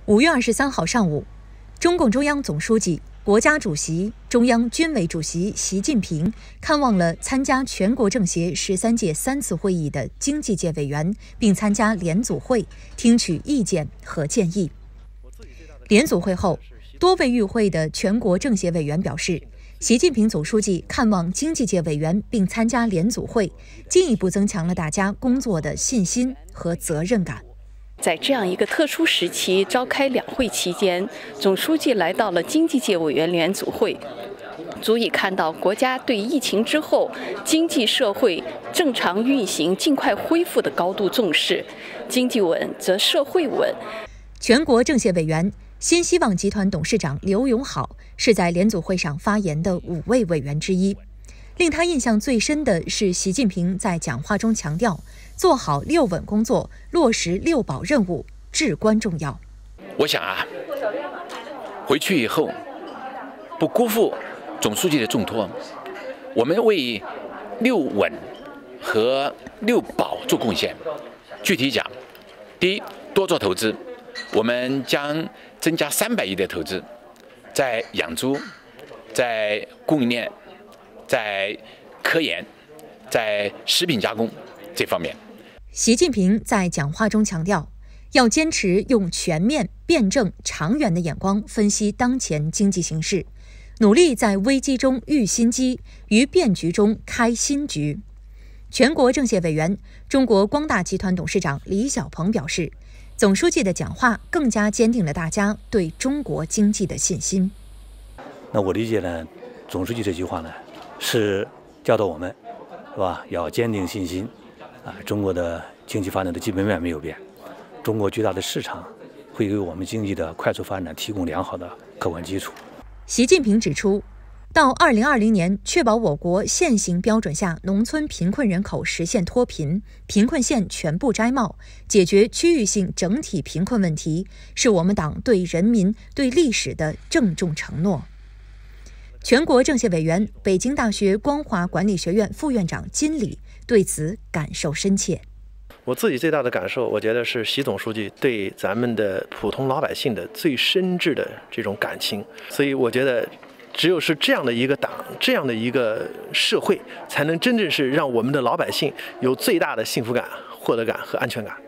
5月23号上午，中共中央总书记、国家主席、中央军委主席习近平看望了参加全国政协13届3次会议的经济界委员，并参加联组会，听取意见和建议。联组会后，多位与会的全国政协委员表示，习近平总书记看望经济界委员并参加联组会，进一步增强了大家工作的信心和责任感。 在这样一个特殊时期召开两会期间，总书记来到了经济界委员联组会，足以看到国家对疫情之后经济社会正常运行、尽快恢复的高度重视。经济稳则社会稳。 全国政协委员、新希望集团董事长刘永好是在联组会上发言的5位委员之一。令他印象最深的是习近平在讲话中强调，做好6稳工作，落实6保任务至关重要。 我想回去以后不辜负总书记的重托，我们为6稳和6保做贡献。具体讲，第一，多做投资，我们将增加300亿的投资，在养猪、在供应链、在科研、在食品加工这方面。 习近平在讲话中强调，要坚持用全面、辩证、长远的眼光分析当前经济形势，努力在危机中遇新机，于变局中开新局。全国政协委员、中国光大集团董事长李小鹏表示，总书记的讲话更加坚定了大家对中国经济的信心。 那我理解呢，总书记这句话呢，是教导我们，是吧？要坚定信心。中国的经济发展的基本面没有变，中国巨大的市场会给我们经济的快速发展提供良好的客观基础。 习近平指出，到2020年，确保我国现行标准下农村贫困人口实现脱贫，贫困县全部摘帽，解决区域性整体贫困问题，是我们党对人民、对历史的郑重承诺。全国政协委员、北京大学光华管理学院副院长金礼对此感受深切。 我自己最大的感受，我觉得是习总书记对咱们的普通老百姓的最深挚的这种感情。所以我觉得，只有是这样的一个党，这样的一个社会，才能真正是让我们的老百姓有最大的幸福感、获得感和安全感。